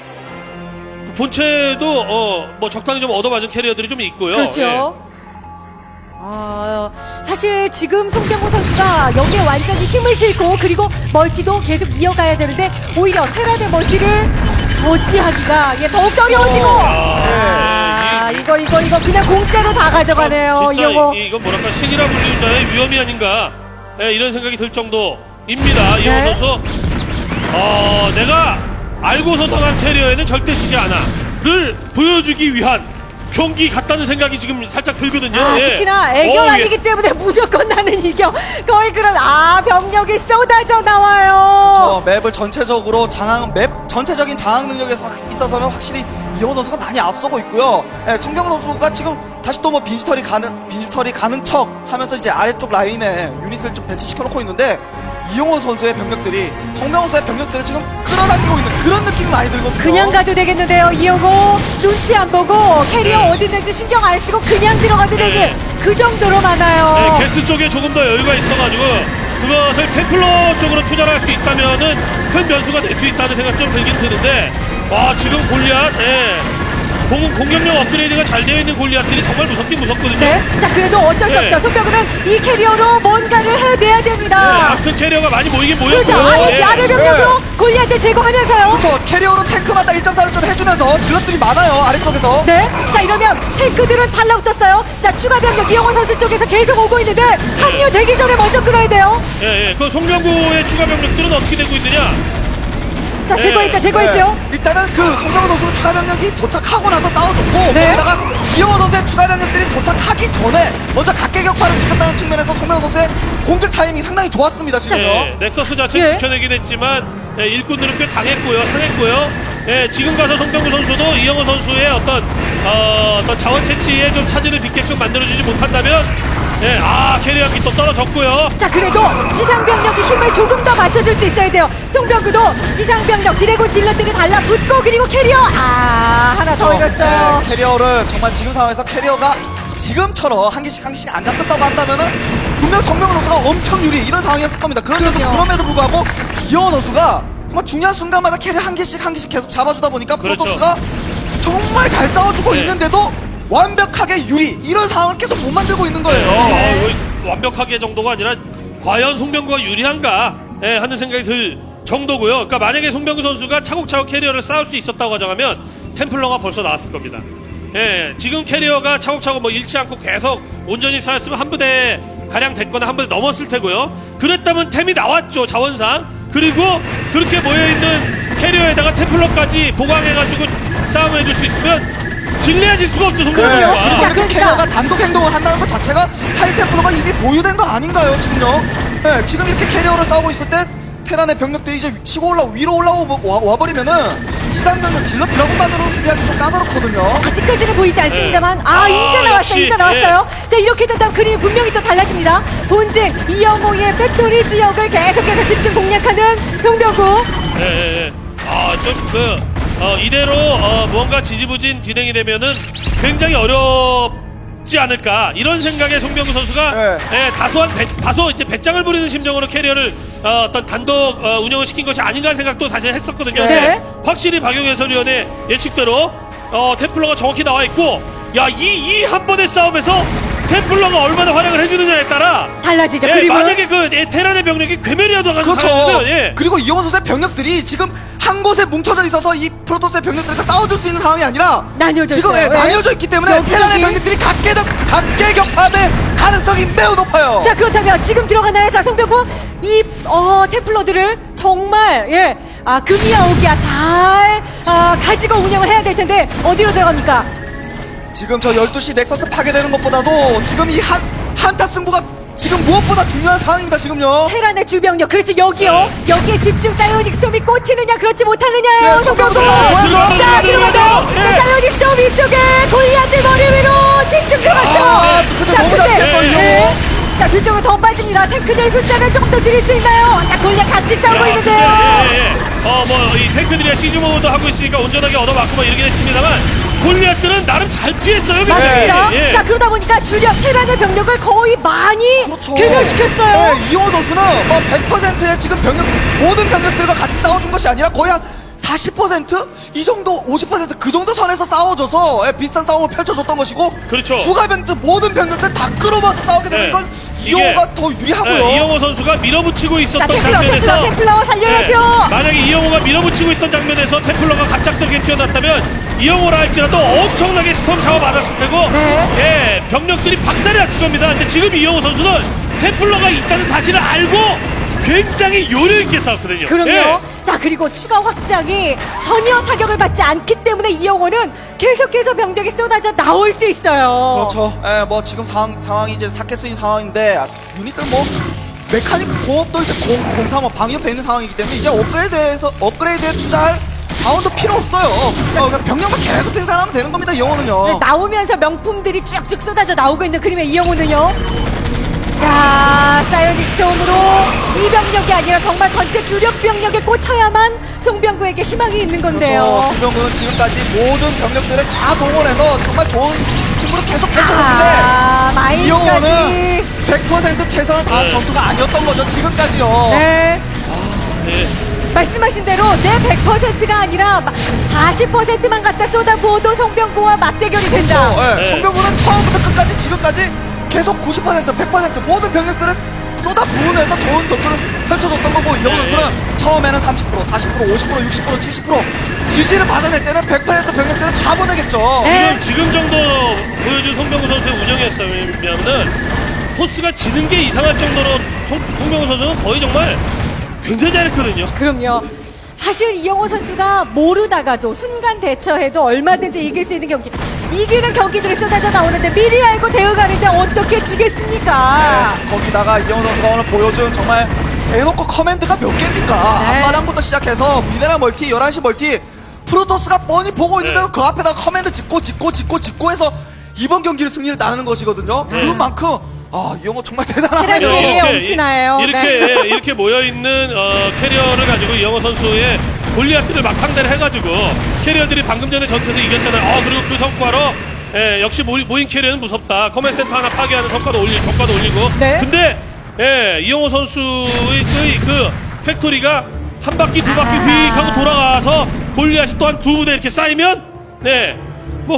본체도, 어, 뭐 적당히 좀 얻어맞은 캐리어들이 좀 있고요. 그렇죠. 아, 사실 지금 송병구 선수가 여기에 완전히 힘을 싣고 그리고 멀티도 계속 이어가야 되는데 오히려 테란의 멀티를 저지하기가 예, 더욱 어려워지고 아, 예, 이- 이거 이거 이거 그냥 공짜로 다 예. 가져가네요. 아, 진짜 이거 이, 이건 뭐랄까, 신이라 불리는 자의 위험이 아닌가, 예, 이런 생각이 들 정도입니다. 이영호 네. 선수, 어, 내가 알고서 당한 캐리어에는 절대 지지 않아. 를 보여주기 위한 경기 같다는 생각이 지금 살짝 들거든요. 아, 예. 특히나 애결 어, 예. 아니기 때문에 무조건 나는 이겨. 거의 그런 아 병력이 쏟아져 나와요. 저 맵을 전체적으로 장악 맵 전체적인 장악 능력에 있어서는 확실히 이영호 선수가 많이 앞서고 있고요. 예, 성경 선수가 지금 다시 또 뭐 빈집털이 가는 빈집털이 가는 척 하면서 이제 아래쪽 라인에 유닛을 좀 배치시켜 놓고 있는데 이영호 선수의 병력들이 성명 선수의 병력들을 지금 끌어당기고 있는 그런 느낌이 많이 들거든요. 그냥 가도 되겠는데요. 이영호 눈치 안 보고 캐리어 네. 어디 있는지 신경 안 쓰고 그냥 들어가도 네. 되는 그 정도로 많아요. 네, 게스 쪽에 조금 더 여유가 있어가지고 그것을 템플러 쪽으로 투자를 할 수 있다면은 큰 변수가 될 수 있다는 생각 좀 들긴 드는데 와 지금 골리앗 예. 공, 공격력 업그레이드가 잘 되어 있는 골리앗들이 정말 무섭긴 무섭거든요. 네. 자 그래도 어쩔 수 네. 없죠. 손병은 이 캐리어로 뭔가를 해내야 네, 됩니다. 악튼 캐리어가 많이 모이긴 그렇죠. 모였고요. 아래 예. 아래 병력으로 골리앗을 제거하면서요. 그렇죠. 캐리어로 탱크마다 일 점 사를 좀 해주면서 질럿들이 많아요. 아래쪽에서. 네. 자 이러면 탱크들은 달라붙었어요. 자 추가 병력 이영호 선수 쪽에서 계속 오고 있는데 합류되기 전에 먼저 끌어야 돼요. 예, 예. 그 송병구의 추가 병력들은 어떻게 되고 있느냐? 자 네. 제거했죠. 제거했죠. 네. 일단은 그 성병호 선수 추가 병력이 도착하고 나서 싸워줬고 네. 거기다가 이영호 선수의 추가 병력들이 도착하기 전에 먼저 각계격파를 시켰다는 측면에서 성병호 선수의 공격 타이밍이 상당히 좋았습니다. 지금요. 예, 넥서스 자체는 예. 지켜내긴 했지만 예, 일꾼들은 꽤 당했고요, 상했고요. 예, 지금 가서 송병구 선수도 이영호 선수의 어떤 어, 어떤 자원 채취에 좀 차질을 빚게끔 만들어주지 못한다면 예, 아 캐리어가 또 떨어졌고요. 자 그래도 지상병력이 힘을 조금 더 맞춰줄 수 있어야 돼요. 송병구도 지상병력 드래곤 질럿들이 달라붙고 그리고 캐리어 아 하나 더 잃었어요. 네, 캐리어를 정말 지금 상황에서 캐리어가 지금처럼 한 개씩 한 개씩 안 잡혔다고 한다면은 분명 성명호 선수가 엄청 유리 이런 상황이었을 겁니다. 그런데도 그럼요. 그럼에도 불구하고 이영호 선수가 정말 중요한 순간마다 캐리 한 개씩 한 개씩 계속 잡아주다 보니까 그렇죠. 프로토스가 정말 잘 싸워주고 네. 있는데도 완벽하게 유리 이런 상황을 계속 못 만들고 있는 거예요. 어, 이거 완벽하게 정도가 아니라 과연 송병구가 유리한가 예, 하는 생각이 들 정도고요. 그러니까 만약에 송병구 선수가 차곡차곡 캐리어를 쌓을 수 있었다고 가정하면 템플러가 벌써 나왔을 겁니다. 예, 지금 캐리어가 차곡차곡 뭐 잃지 않고 계속 온전히 쌓였으면 한 부대 가량 됐거나 한 부대 넘었을 테고요. 그랬다면 템이 나왔죠, 자원상. 그리고 그렇게 모여있는 캐리어에다가 템플러까지 보강해가지고 싸움을 해줄 수 있으면 질려질 수가 없죠, 송병구 그래요? 선수가. 그리고 이렇게 그러니까. 캐리어가 단독 행동을 한다는 것 자체가 하이템플러가 이미 보유된 거 아닌가요, 지금요? 네, 지금 이렇게 캐리어를 싸우고 있을 때 테란의 병력들이 이제 치고 올라 위로 올라와 와버리면은 지상병력 질러 드라곤만으로 수비하기 좀 까다롭거든요. 아직까지는 보이지 않습니다만 네. 아, 아, 이제 나왔어요. 역시, 이제 나왔어요. 자 이렇게 된다면 그림이 분명히 또 달라집니다. 본진 이영호의 팩토리 지역을 계속해서 집중 공략하는 송병구. 예, 예, 예. 아, 좀, 그, 어, 이대로, 어, 무언가 지지부진 진행이 되면은 굉장히 어렵지 않을까. 이런 생각에 송병구 선수가, 네. 예, 다소한, 배, 다소 이제 배짱을 부리는 심정으로 캐리어를, 어, 어떤 단독, 어, 운영을 시킨 것이 아닌가 하는 생각도 사실 했었거든요. 네. 네. 확실히 박용 해설위원의 예측대로, 어, 템플러가 정확히 나와 있고, 야, 이, 이 한 번의 싸움에서 템플러가 얼마나 활약을 해주느냐에 따라, 달라지죠. 예, 그림은. 만약에 그, 예, 테란의 병력이 괴멸이라도 가는 그렇죠. 상황이면, 예. 그리고 이영호 선수의 병력들이 지금 한 곳에 뭉쳐져 있어서 이 프로토스의 병력들과 싸워줄 수 있는 상황이 아니라 나뉘어져 지금 있어요. 예, 예. 나뉘어져 있기 때문에 여기저기. 테란의 병력들이 각계 각계 격파될 가능성이 매우 높아요. 자 그렇다면 지금 들어가나요? 자 송병구 이 어, 템플러들을 정말 예, 아 금이야 오기야 잘 아, 가지고 운영을 해야 될 텐데 어디로 들어갑니까? 지금 저 열두 시 넥서스 파괴되는 것보다도 지금 이 한, 한타 승부가 지금 무엇보다 중요한 상황입니다, 지금요. 테란의 주병력 그렇죠 여기요. 네. 여기에 집중 사이오닉 스톰이 꽂히느냐 그렇지 못하느냐예요. 네, 송병구. 송병구 선수 좋아요. 자 들어가요. 네. 자, 사이오닉 스톰 이쪽에 골리앗들 머리 위로 집중 들어갔죠. 아, 근데 너무 잘 근데, 피했어요, 네. 자 뒤쪽으로 더 빠집니다. 탱크들 숫자를 조금 더 줄일 수 있나요? 자 골리앗 같이 싸우고 야, 있는데요. 근데, 예, 예. 어, 뭐, 이 탱크들이 시즈 모드도 하고 있으니까 온전하게 얻어맞고 막 이러긴 했습니다만, 골리앗들은 나름 잘 피했어요, 그냥. 맞습니다. 예, 예. 자 그러다 보니까 주력 테란의 병력을 거의 많이 그렇죠. 괴멸시켰어요. 네, 이영호 선수는 뭐 백 퍼센트의 지금 병력 모든 병력들과 같이 싸워준 것이 아니라 거의 한 사십 퍼센트? 이 정도 오십 퍼센트 그 정도 선에서 싸워줘서 예, 비슷한 싸움을 펼쳐줬던 것이고 그렇죠. 추가 병력 모든 병력들 다 끌어모아서 싸우게 되면 네. 이건 이게, 이영호가 더 유리하고요. 예, 이영호 선수가 밀어붙이고 자 있었던 템플러 장면에서. 템플러 템플러 살려야죠. 예, 만약에 이영호가 밀어붙이고 있던 장면에서 템플러가 갑작스럽게 튀어났다면 이영호라 할지라도 엄청나게 스톰 샤워 받았을 테고 네. 예, 병력들이 박살이 났을 겁니다. 근데 지금 이영호 선수는 템플러가 있다는 사실을 알고 굉장히 요령 있게 싸웠거든요. 그럼요. 예. 자, 그리고 추가 확장이 전혀 타격을 받지 않기 때문에 이영호는 계속해서 병력이 쏟아져 나올 수 있어요. 그렇죠. 예, 뭐 지금 상황, 상황이 이제 사케스인 상황인데 유닛들 뭐 메카닉 공업도 이제 공, 공삼 방위업돼 있는 상황이기 때문에 이제 업그레이드에서 업그레이드에 투자할 자원도 필요 없어요. 어, 그냥 병력만 계속 생산하면 되는 겁니다. 이 영호는요. 네, 나오면서 명품들이 쭉쭉 쏟아져 나오고 있는 그림의 이영호는요. 자, 사이오닉 스톰으로 이 병력이 아니라 정말 전체 주력 병력에 꽂혀야만 송병구에게 희망이 있는 건데요. 그렇죠. 송병구는 지금까지 모든 병력들을 다 동원해서 정말 좋은 팀으로 계속 펼쳐줬는데 아, 이 영호는 마인까지. 백 퍼센트 최선을 다한 네. 전투가 아니었던 거죠. 지금까지요. 네. 예. 말씀하신 대로 내 백 퍼센트가 아니라 사십 퍼센트만 갖다 쏟아부어도 송병구와 맞대결이 된다. 어, 예. 네. 송병구는 처음부터 끝까지 지금까지 계속 구십 퍼센트, 백 퍼센트 모든 병력들을 쏟아부으면서 좋은 전투를 펼쳐줬던 거고 이영호 네. 선수는 처음에는 삼십 퍼센트, 사십 퍼센트, 오십 퍼센트, 육십 퍼센트, 칠십 퍼센트 지지를 받아낼 때는 백 퍼센트 병력들을 다 보내겠죠. 네. 지금, 지금 정도 보여준 송병구 선수의 운영이었으면은 토스가 지는 게 이상할 정도로 송, 송병구 선수는 거의 정말 굉장히 잘했거든요. 그럼요. 사실 이영호 선수가 모르다가도 순간 대처해도 얼마든지 이길 수 있는 경기, 이기는 경기들이 쏟아져 나오는데 미리 알고 대응하는데 어떻게 지겠습니까? 네, 거기다가 이영호 선수가 오늘 보여준 정말 대놓고 커맨드가 몇 개입니까? 네. 앞마당부터 시작해서 미네랄 멀티, 열한 시 멀티 프로토스가 뻔히 보고 있는데도 네. 그 앞에다가 커맨드 짓고 짓고 짓고 짓고 해서 이번 경기를 승리를 나누는 것이거든요. 그만큼 아, 이영호 정말 대단하네요. 테란 예, 엄친아예요. 이렇게 네. 이렇게 모여 있는 어, 캐리어를 가지고 이영호 선수의 골리앗들을 막 상대를 해가지고 캐리어들이 방금 전에 전투에서 이겼잖아요. 어, 그리고 그 성과로 예, 역시 모인, 모인 캐리어는 무섭다. 커맨 센터 하나 파괴하는 성과도 올리고 성과도 올리고. 네. 근데 예, 이영호 선수의 그, 그 팩토리가 한 바퀴 두 바퀴 아. 휙 하고 돌아가서 골리앗이 또 한 두 부대 이렇게 쌓이면 네, 뭐.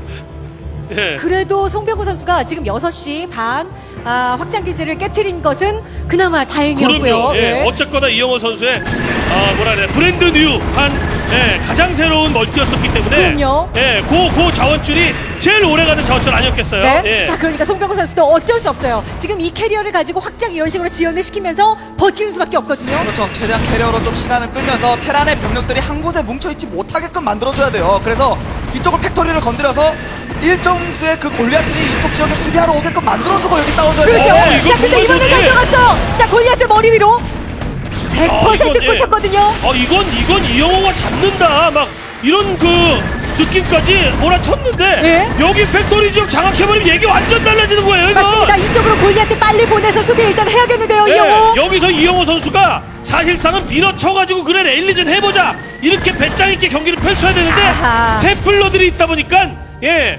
예. 그래도 송병구 선수가 지금 여섯 시 반 아, 확장기지를 깨트린 것은 그나마 다행이었고요. 그럼요. 예. 예. 어쨌거나 이영호 선수의 어, 뭐라 그래 브랜드 뉴한 예, 가장 새로운 멀티였었기 때문에 그럼요. 예, 고, 고 자원줄이 제일 오래가는 자원줄 아니었겠어요. 네. 예. 자, 그러니까 송병구 선수도 어쩔 수 없어요. 지금 이 캐리어를 가지고 확장 이런 식으로 지연을 시키면서 버티는 수밖에 없거든요. 그렇죠. 최대한 캐리어로 좀 시간을 끌면서 테란의 병력들이 한 곳에 뭉쳐있지 못하게끔 만들어줘야 돼요. 그래서 이쪽을 팩토리를 건드려서 일정수의 그 골리앗들이 이쪽 지역에 수비하러 오게끔 만들어주고 여기 싸워줘야 그렇죠. 돼요. 어, 이거 자, 근데 정말 이번에 좋네. 들어갔어. 자, 골리앗을 머리 위로 백 퍼센트 어, 이건, 예. 꽂혔거든요. 어, 이건 이건 이영호가 잡는다. 막 이런 그 느낌까지 몰아쳤는데 예. 여기 팩토리 지역 장악해버리면 얘기 완전 달라지는 거예요. 이거. 맞습니다. 이쪽으로 골리앗을 빨리 보내서 수비 일단 해야겠는데요, 예, 이영호. 여기서 이영호 선수가 사실상은 밀어쳐가지고 그래 레일리전 해보자 이렇게 배짱 있게 경기를 펼쳐야 되는데 아하. 템플러들이 있다 보니까 예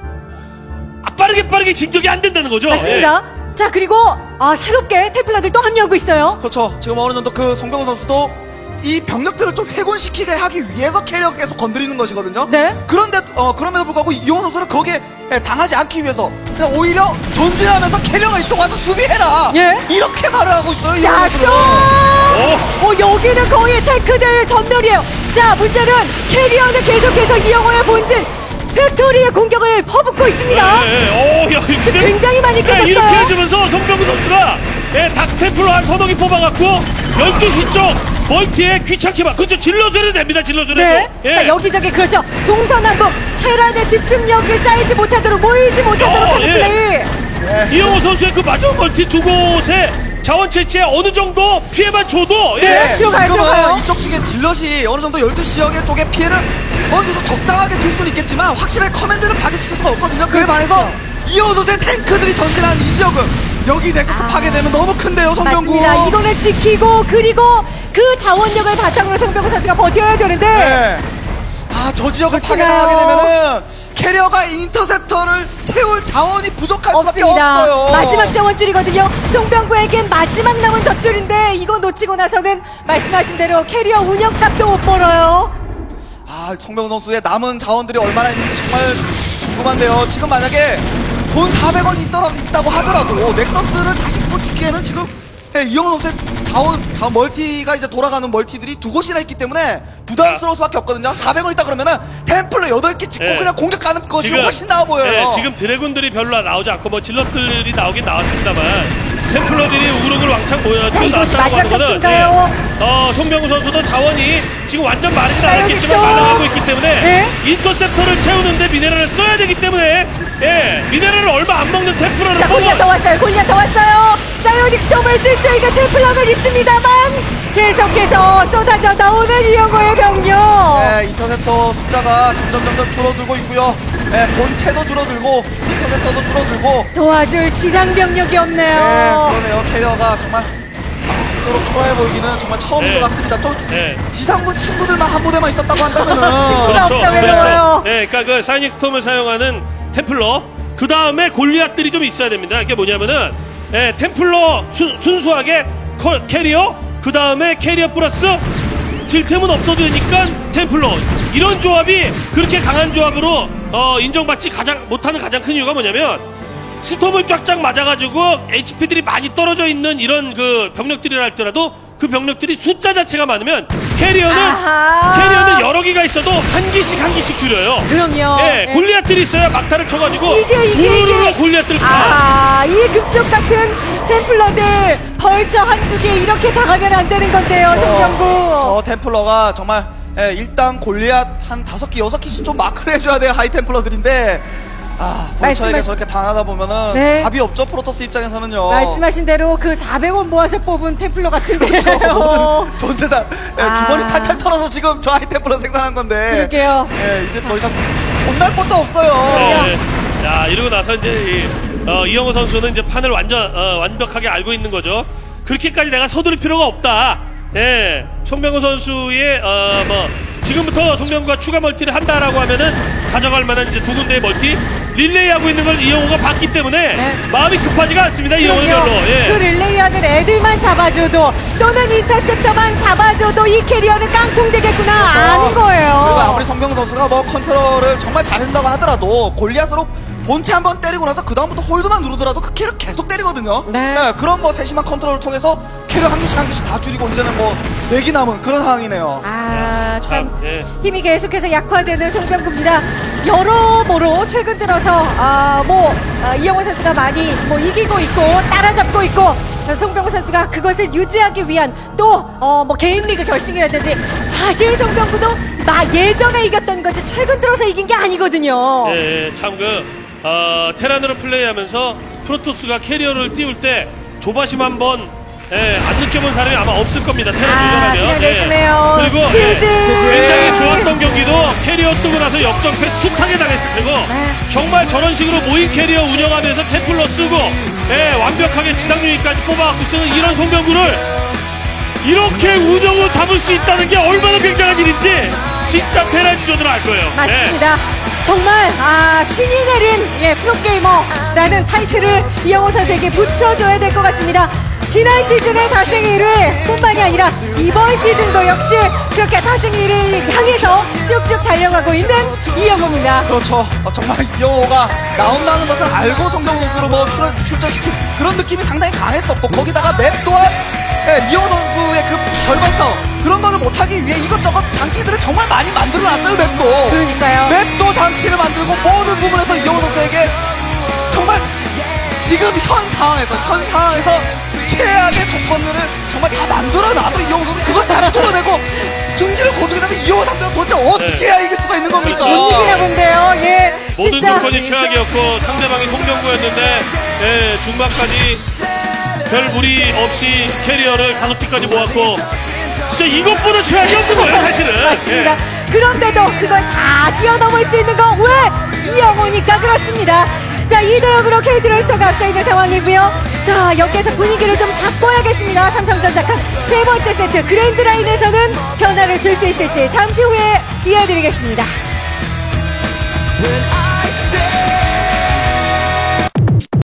아, 빠르게 빠르게 진격이 안 된다는 거죠. 맞습니다. 자, 그리고 아, 새롭게 템플러들 또 합류하고 있어요. 그렇죠. 지금 어느 정도 그 송병호 선수도 이 병력들을 좀 해곤시키게 하기 위해서 캐리어가 계속 건드리는 것이거든요. 네. 그런데 어, 그럼에도 불구하고 이영호 선수는 거기에 예, 당하지 않기 위해서 그냥 오히려 전진하면서 캐리어가 이쪽 와서 수비해라. 예. 이렇게 말을 하고 있어요. 이영호 자, 선수는. 또! 어. 어, 여기는 거의 탱크들 전멸이에요. 자, 문제는 캐리어는 계속해서 이영호의 본진 팩토리의 공격을 퍼붓고 있습니다. 예, 예. 오, 야, 이렇게 되면- 굉장히 많이 예, 깨졌어요. 이렇게 해주면서 송병구 선수가 예, 닥템플러 한 서너 개 뽑아갖고 열두 시 쪽 멀티에 귀찮게 막 그렇죠. 질러줘야 됩니다. 질러줘야 네. 예. 자, 여기저기 그렇죠. 동서남북 테란의 집중력이 쌓이지 못하도록 모이지 못하도록 어, 하는 예. 플레이. 이영호 선수의 그 마지막 멀티 두 곳에 자원 채취에 어느 정도 피해만 줘도 네. 예. 들어가요, 지금은 들어가요. 이쪽 측에 질럿이 어느 정도 열두 시 지역의 쪽에 피해를 어느 정도 적당하게 줄 수는 있겠지만 확실하게 커맨드는 파괴시킬 수가 없거든요. 그에 반해서 이영호 선수의 탱크들이 전진한 이 지역은 여기 넥서스 아. 파괴되면 너무 큰데요, 송병구. 맞습니다. 이거는 지키고 그리고 그 자원력을 바탕으로 송병구 선수가 버텨야 되는데 네. 아, 저 지역을 그렇지나요? 파괴당하게 되면은 캐리어가 인터셉터를 채울 자원이 부족할 수밖에 없습니다. 없어요. 마지막 자원줄이거든요. 송병구에겐 마지막 남은 젖줄인데 이거 놓치고 나서는 말씀하신 대로 캐리어 운영값도 못 벌어요. 아, 송병구 선수의 남은 자원들이 얼마나 있는지 정말 궁금한데요. 지금 만약에 돈 사백 원이 있더라, 있다고 하더라도 넥서스를 다시 꽂히기에는 지금 예, 이영호 선수의 자원, 자원 멀티가 이제 돌아가는 멀티들이 두 곳이나 있기 때문에 부담스러울 수밖에 없거든요. 사백 원 있다 그러면은 템플러 여덟 개 찍고 네. 그냥 공격하는 것이 지금, 훨씬 나아 보여요. 네, 지금 드래곤들이 별로 나오지 않고 뭐 질럿들이 나오긴 나왔습니다만 템플러들이 우르르 왕창 모여 자, 이것이 나왔다고 하는 마지막 거는 접수인가요? 예, 어, 송병구 선수도 자원이 지금 완전 마르진 자, 않았겠지만 여기 있죠. 말라가고 있기 때문에 네. 인터셉터를 채우는데 미네랄을 써야 되기 때문에 예, 미네랄을 얼마 안 먹는 템플러를 자, 골리앗 더 왔어요. 골리앗 더 왔어요. 사이오닉 스톰을 쓸 수 있는 템플러는 있습니다만 계속해서 쏟아져 나오는 이영호의 병력. 네, 인터셉터 숫자가 점점 점점 줄어들고 있고요. 네, 본체도 줄어들고 인터셉터도 줄어들고. 도와줄 지상 병력이 네, 없네요. 그러네요. 캐리어가 정말 아, 이토록 초라해 보이기는 정말 처음인 네. 것 같습니다. 좀 네. 지상군 친구들만 한 부대만 있었다고 한다면은 친구가 없다 외로워요. 네, 그러니까 그 사이닉 스톰을 사용하는 템플러 그 다음에 골리앗들이 좀 있어야 됩니다. 이게 뭐냐면은 예, 템플러 수, 순수하게 커, 캐리어 그 다음에 캐리어 플러스 질템은 없어도 되니까 템플러 이런 조합이 그렇게 강한 조합으로 어, 인정받지 가장 못하는 가장 큰 이유가 뭐냐면 스톰을 쫙쫙 맞아가지고 에이치피들이 많이 떨어져 있는 이런 그 병력들이라 할지라도 그 병력들이 숫자 자체가 많으면 캐리어는 아하. 캐리어는 여러 개가 있어도 한 개씩 한 개씩 줄여요. 그럼요. 예, 네. 골리앗들이 있어야 막타를 쳐가지고 이게 이게 우르르 이게 골리앗들을 파. 아, 이 급족 같은 템플러들 벌처 한두 개 이렇게 당하면 안 되는 건데요, 송병구. 저 템플러가 정말 예, 일단 골리앗 한 다섯 개, 여섯 개씩 좀 마크를 해줘야 될 하이 템플러들인데 아, 본처에게 말씀하- 저렇게 당하다 보면은 네. 답이 없죠. 프로토스 입장에서는요. 말씀하신 대로 그 사백 원 모아서 뽑은 템플러 같은데요. 그렇죠. 모든 전 재산 예, 아. 주머니 탈탈 털어서 지금 저 하이 템플러 생산한 건데. 그러게요. 예, 이제 더 이상 돈 날 것도 없어요. 네. 야, 이러고 나서 이제 이, 어, 이영호 선수는 이제 판을 완전 어, 완벽하게 알고 있는 거죠. 그렇게까지 내가 서두를 필요가 없다. 예, 송병구 선수의 어, 뭐 지금부터 송병구가 추가 멀티를 한다라고 하면은 가져갈 만한 이제 두 군데의 멀티 릴레이 하고 있는 걸 이영호가 봤기 때문에 네. 마음이 급하지가 않습니다. 이영호는 그럼요. 별로. 예. 그 릴레이하는 애들만 잡아줘도 또는 인터셉터만 잡아줘도 이 캐리어는 깡통되겠구나 아는 그리고 거예요. 아무리 성병 선수가 뭐 컨트롤을 정말 잘한다고 하더라도 골리앗으로 본체 한번 때리고 나서 그 다음부터 홀드만 누르더라도 그 캐리어 계속 때리거든요. 네. 그런 뭐 세심한 컨트롤을 통해서 캐리어 한 개씩 한 개씩 다 줄이고 이제는 뭐 내기 남은 그런 상황이네요. 아, 참, 참, 예. 힘이 계속해서 약화되는 송병구입니다. 여러모로 최근 들어서, 아, 뭐, 아, 이영호 선수가 많이 뭐 이기고 있고, 따라잡고 있고, 송병구 선수가 그것을 유지하기 위한 또, 어, 뭐 개인 리그 결승이라든지, 사실 송병구도 나 예전에 이겼던 거지, 최근 들어서 이긴 게 아니거든요. 예, 예, 참 그, 어, 테란으로 플레이하면서 프로토스가 캐리어를 띄울 때 조바심 한번 예, 안 느껴본 사람이 아마 없을 겁니다. 테란 아, 도전하면. 그냥 예. 내주네요. 그리고 지지. 예, 굉장히 좋았던 경기도 캐리어 뜨고 나서 역전패 숱하게 당했을 테고 네. 정말 저런 식으로 모인 캐리어 운영하면서 템플러 쓰고 예, 완벽하게 지상유닛까지 뽑아갖고 쓰는 이런 송병구를 이렇게 운영을 잡을 수 있다는 게 얼마나 굉장한 일인지 진짜 테란주전으로 알 거예요. 예. 맞습니다. 정말 아, 신이 내린 예, 프로게이머라는 타이틀을 이영호 선수에게 붙여줘야 될 것 같습니다. 지난 시즌의 달성 일 위 뿐만이 아니라 이번 시즌도 역시 그렇게 달성 일 위를 향해서 쭉쭉 달려가고 있는 이영호입니다. 그렇죠. 어, 정말 이영호가 나온다는 것을 알고 성병 선수를 뭐 출, 출전시킨 그런 느낌이 상당히 강했었고 거기다가 맵 또한 예, 이영호 선수의 그 절반성 그런 거를 못하기 위해 이것저것 장치들을 정말 많이 만들어놨어요. 맵도. 그러니까요. 맵도 장치를 만들고 모든 부분에서 이영호 선수에게 정말 지금 현 상황에서 현 상황에서 최악의 조건들을 정말 다 만들어놔도 이영호 선수 그걸 다 뚫어내고 승리를 거두게 되면 이영호 상대가 도대체 어떻게 네. 해야 이길 수가 있는 겁니까? 못 이기나 본데요. 예, 모든 진짜. 조건이 최악이었고 상대방이 송병구였는데 예, 중반까지 별 무리 없이 캐리어를 다섯 개까지 모았고 진짜 이것보다 최악이 없는 거예요 사실은. 맞습니다. 예. 그런데도 그걸 다 뛰어넘을 수 있는 건 왜? 이영호니까 그렇습니다. 자, 이 대 영으로 케이티롤스터가 앞서 있는 상황이고요. 자, 여기에서 분위기를 좀 바꿔야겠습니다. 삼성전자칸 세 번째 세트 그랜드라인에서는 변화를 줄 수 있을지 잠시 후에 이어드리겠습니다. When I